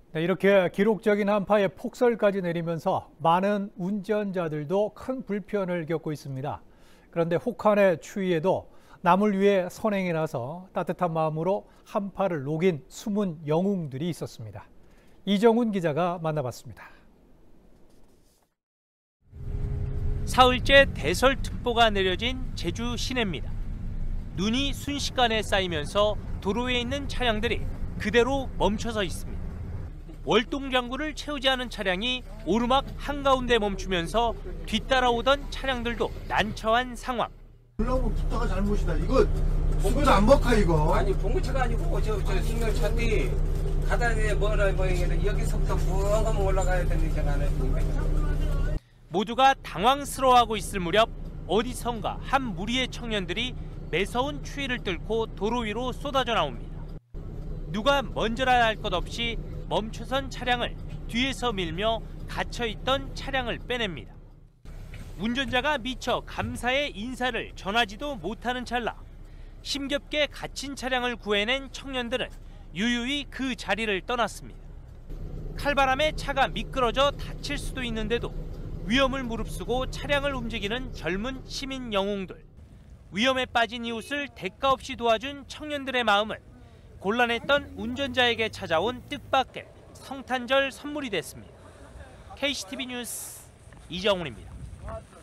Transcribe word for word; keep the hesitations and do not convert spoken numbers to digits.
네, 이렇게 기록적인 한파에 폭설까지 내리면서 많은 운전자들도 큰 불편을 겪고 있습니다. 그런데 혹한의 추위에도 남을 위해 선행에 나서 따뜻한 마음으로 한파를 녹인 숨은 영웅들이 있었습니다. 이정훈 기자가 만나봤습니다. 사흘째 대설특보가 내려진 제주 시내입니다. 눈이 순식간에 쌓이면서 도로에 있는 차량들이 그대로 멈춰서 있습니다. 월동장구를 채우지 않은 차량이 오르막 한가운데 멈추면서 뒤따라오던 차량들도 난처한 상황. 올라오고 붙다가 잘못이다. 이거 봉구차 안 먹까 이거? 아니 봉구차가 아니고 저, 저 승용차인데 가다에 뭐라 뭐 여기서부터 붕하면 올라가야 되는 게 나는. 모두가 당황스러워하고 있을 무렵 어디선가 한 무리의 청년들이 매서운 추위를 뚫고 도로 위로 쏟아져 나옵니다. 누가 먼저라 할 것 없이 멈춰선 차량을 뒤에서 밀며 갇혀있던 차량을 빼냅니다. 운전자가 미처 감사의 인사를 전하지도 못하는 찰나 힘겹게 갇힌 차량을 구해낸 청년들은 유유히 그 자리를 떠났습니다. 칼바람에 차가 미끄러져 다칠 수도 있는데도 위험을 무릅쓰고 차량을 움직이는 젊은 시민 영웅들. 위험에 빠진 이웃을 대가 없이 도와준 청년들의 마음은 곤란했던 운전자에게 찾아온 뜻밖의 성탄절 선물이 됐습니다. 케이씨티비 뉴스 이정훈입니다.